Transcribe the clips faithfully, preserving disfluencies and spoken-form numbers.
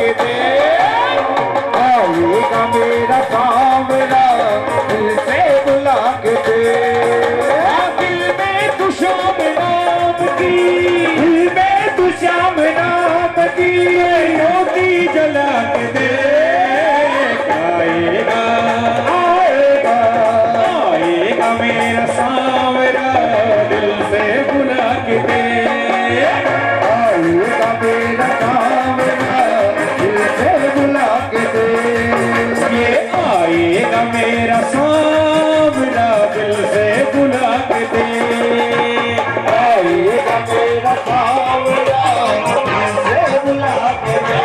के दे, आएगा मेरा सावरा दिल से बुला के दे। दिल में तू शाम नाम की, दिल में तू शाम नाम की मोती जला के दे। आएगा आएगा आएगा मेरा सावरा दिल से बुला के दे, आएगा मेरा सावरा दिल से बुला के दे। ये आएगा मेरा सावरा दिल से बुला के दे, आएगा मेरा सावरा दिल से बुला के दे।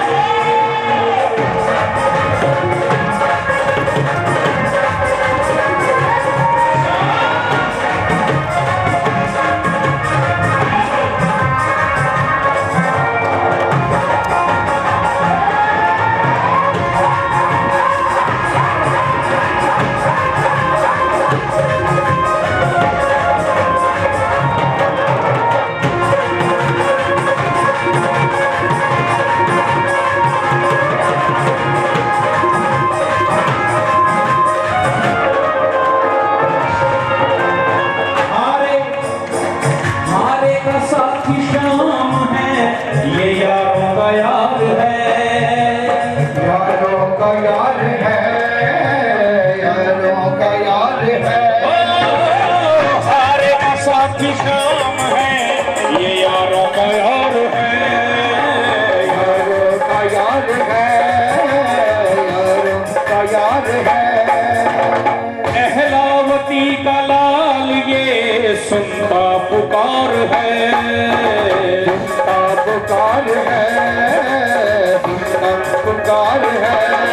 सुनता पुकार है, सुनता पुकार है, सुनता पुकार है।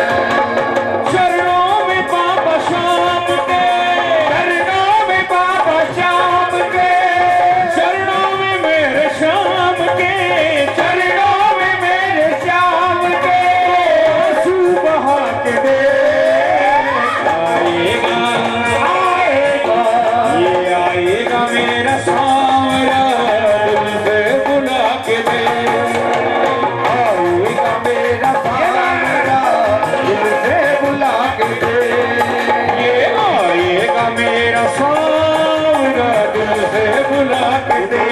चरणों में बाबा शाम के, चरणों में बाबा शाम के, चरणों में मेरे शाम के, चरणों में मेरे शाम के आंसू बहा के दे। आएगा आएगा ये आएगा मेरा सावरा दिल से बुला के दे, आएगा मेरा सावरा दिल से बुला के दे। ये आएगा मेरा सावरा दिल से बुला के दे,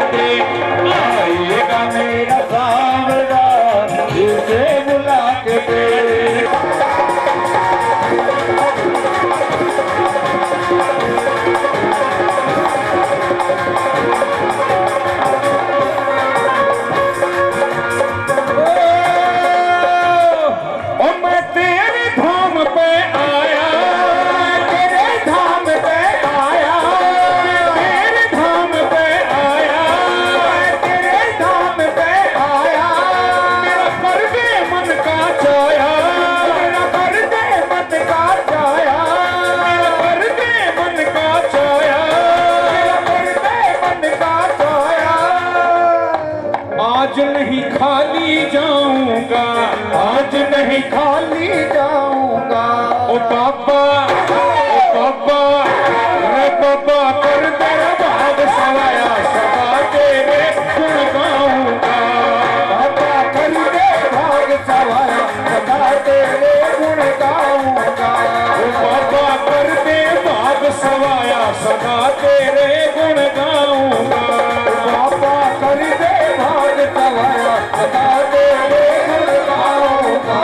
आएगा मेरा सावरा दिल से बुला के दे। आज नहीं खाली जाऊंगा, आज नहीं खाली जाऊंगा। ओ बाबा ओ बाबा रे बाबा कर तेरा भाग सवाया, सदा तेरे गुण गाऊंगा। बाबा कर दे भाग सवाया, सदा तेरे गुण गाऊंगा। ओ बाबा कर दे भाग सवाया, सदा तेरे गुण गाऊंगा। बाबा कर दे भाग सवाया, सदा तेरे गुण गाऊंगा।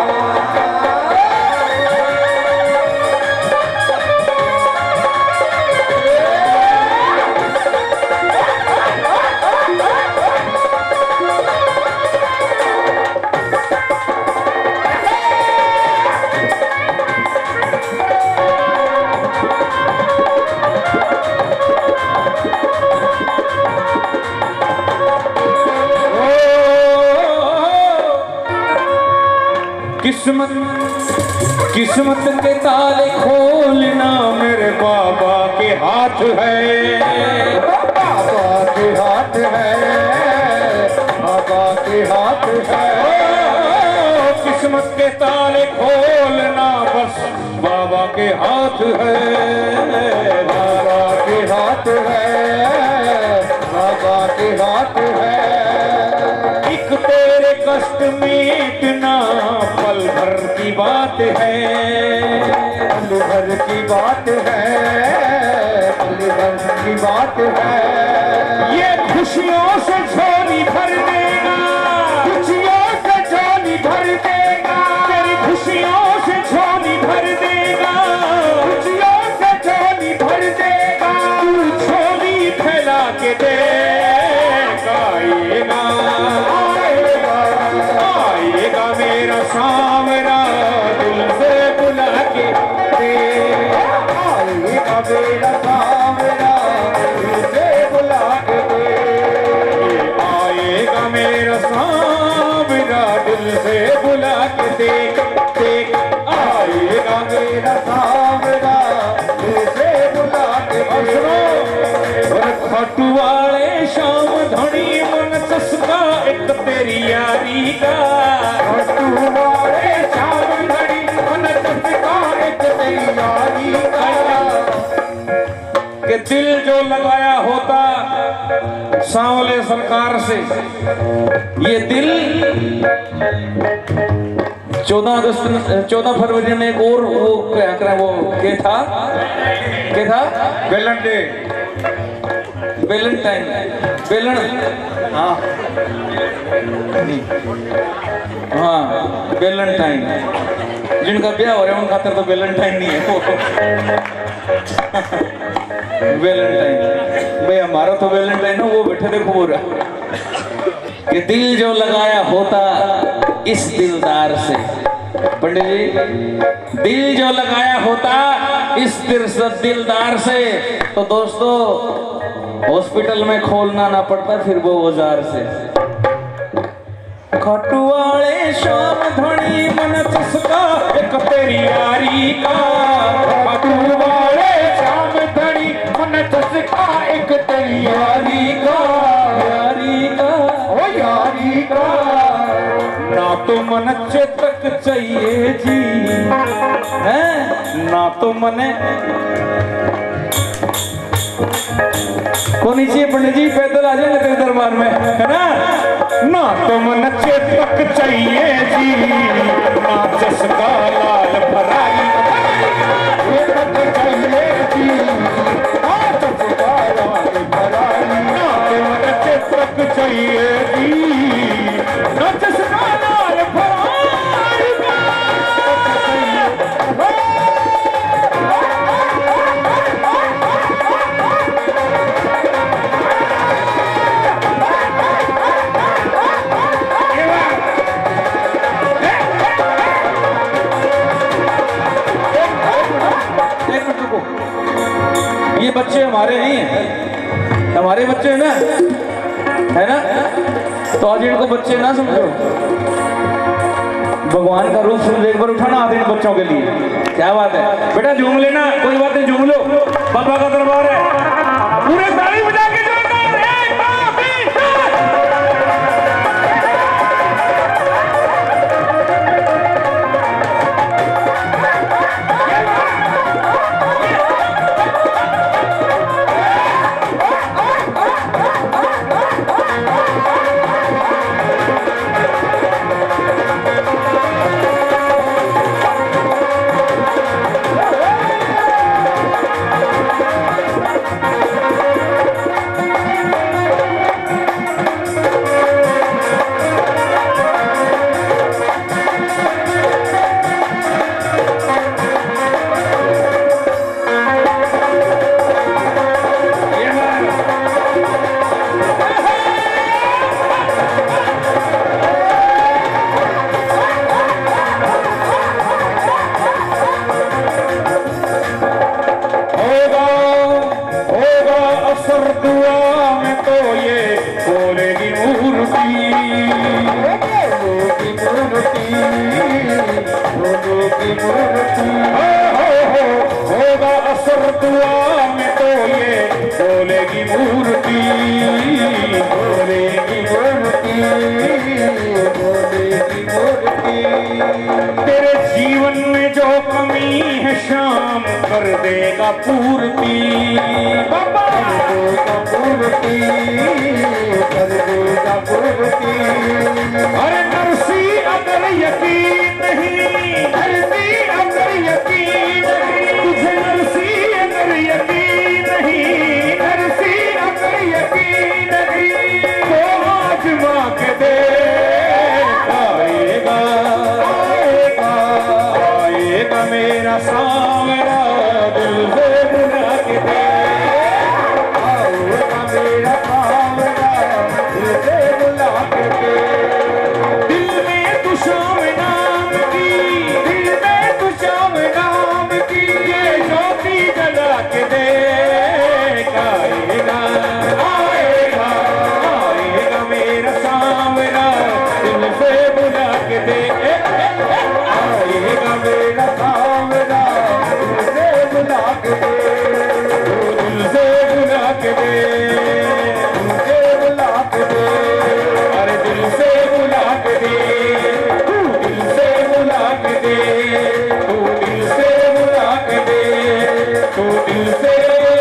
किस्मत किस्मत के ताले खोलना मेरे बाबा के हाथ है, बाबा के हाथ है, बाबा के हाथ है। किस्मत के ताले खोलना बस बाबा के हाथ है, बाबा के हाथ है, बाबा के हाथ है। एक तेरे कष्ट मिटना बात है, पल भर की बात है, पल भर की बात है। ये खुशियों से झोली भर देगा, खुशियों से झोली भर देगा, तेरी खुशियों से झोली भर देगा, खुशियों से झोली भर देगा। तू झोली फैला के देगा, आएगा आएगा आएगा मेरा सांवरा दिल से बुला के देगा, आएगा मेरा सांवरा दिल से बुला के दे। आएगा मेरा सांवरा दिल से बुला के देख देख, आएगा मेरा सांवरा दिल से बुला के दे। खटू वाले शाम धनी मन चस्का एक तेरी यारी का, खटू वाले शाम घड़ी मन चस्का एक तेरी यारी का। कि दिल जो लगाया होता सांवले सरकार से, ये दिल चौदह अगस्त चौदह फरवरी में एक और वो क्या करा, वो क्या था क्या था वेलेंटाइन वेलेंटाइन वेलन हाँ हाँ वेलेंटाइन, जिनका ब्याह हो रहा है उन खातर तो वेलेंटाइन नहीं है वो वेलेंटाइन भाई, हमारा तो वेलेंटाइन है, वो बैठे देखो पूरा कि दिल जो लगाया होता इस दिलदार से, पंडित जी दिल जो लगाया होता इस दिल से दिलदार से, तो दोस्तों हॉस्पिटल में खोलना ना पड़ता फिर वो औजार से। खटुआले शाम धनी मन चस्का एक तेरी यारी का, खटुआले शाम धनी मन चस्का एक तेरी यारी का, यारी का ओ यारी का। ना तो मन चेतक चाहिए जी है, ना तो मने को नीचे पंडित जी पैदल आ जाएंगे तेरे दरबार में, है ना। ना तो मन चेतक चाहिए जी, ना चस्का लाल भराई, चेतक चाहिए जी, ना चस्का लाल भराई। ना तो मन चेतक चाहिए जी, ना चस्का लाल भराई। ये बच्चे हमारे नहीं हैं, हमारे बच्चे हैं ना, है ना, तो आज इनको बच्चे ना समझो, भगवान का रूप सिर्फ एक बार उठाना आते इन बच्चों के लिए। क्या बात है बेटा, झूम लेना, कोई बात नहीं, झूम लो, बाबा का दरबार है, पूरे ताली बजा के होगा असर दुआ में तो ये बोलेगी मूर्ति, बोलेगी मूर्ति, बोलेगी मूर्ति। तेरे जीवन में जो कमी है शाम कर देगा पूर्ति, बाबा पूर्ति कर देगा पूर्ति। अरे नरसी अगर यकीन नहीं नरसी अगर यकीन नहीं, तुझे नरसी अगर यकीन नहीं, नरसी अगर यकीन नहीं, तो आजमा के दे, आएगा आएगा आएगा मेरा सांवरा दिल से बुला के दे, आएगा मेरा सांवरा दिल से बुला के दे। दिल में तू शाम नाम की, दिल में तू शाम नाम की, ये ज्योति जला के दे, आएगा आएगा आएगा मेरा सांवरा दिल से बुला के दे, आएगा मेरा सांवरा दिल से बुला के दे, दिल से बुला के दे, दिल से बुला के दे, अरे दिल से बुला के दे, तू दिल से बुला के दे, तू दिल से बुला के दे, तू दिल से